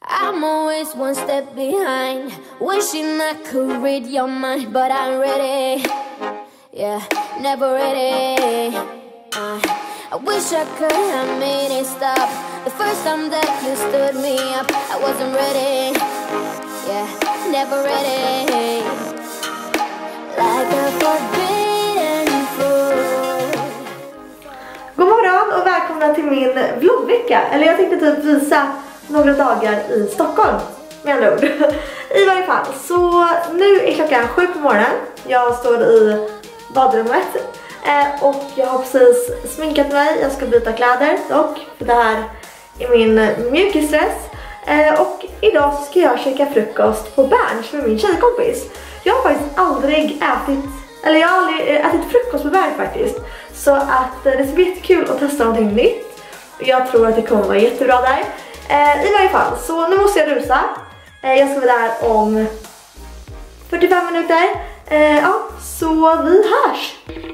I'm always one step behind, wishing I could read your mind, but I'm ready, yeah, never ready. I wish I could have made it stop the first time that you stood me up. I wasn't ready, yeah, never ready. Like a forbidden fruit. God morgon och välkomna till min vloggvecka. Eller jag tänkte typ visa några dagar i Stockholm, med andra ord. I varje fall, så nu är klockan 7 på morgonen. Jag står i badrummet och jag har precis sminkat mig. Jag ska byta kläder dock, för det här är min mjukisdress. Och idag så ska jag käka frukost på Berns med min tjejkompis. Jag har faktiskt aldrig ätit frukost på Berns faktiskt. Så att det ska bli jättekul att testa någonting nytt. Jag tror att det kommer vara jättebra där. I varje fall, så nu måste jag rusa. Jag ska vara där om 45 minuter. Ja, så vi hörs.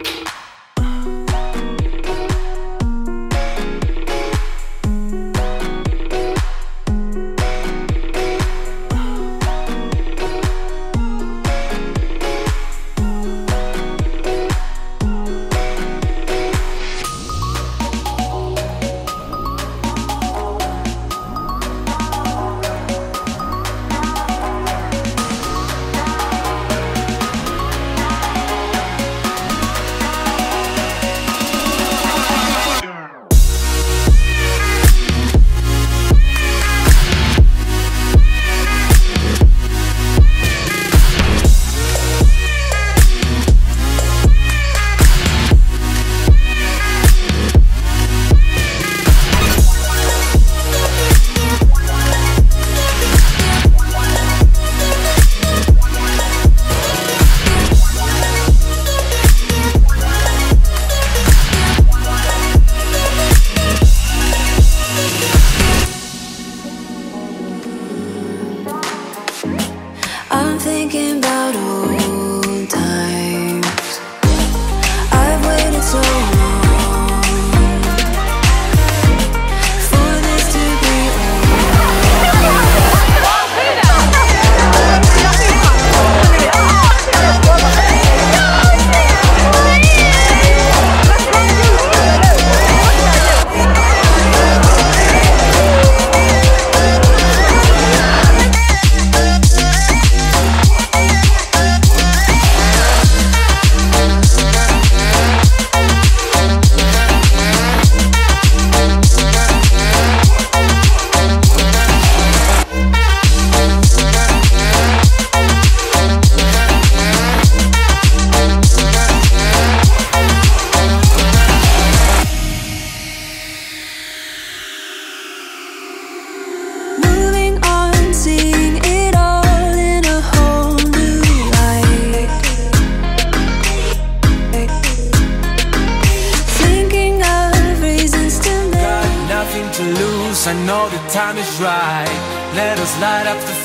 I know the time is right. Let us light up the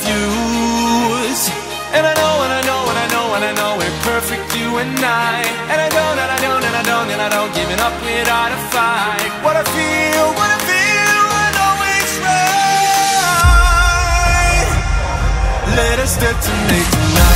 fuse. And I know, and I know, and I know, and I know we're perfect, you and I. And I don't, and I don't, and I don't, and I don't giving up without a fight. What I feel, I know it's right. Let us detonate tonight.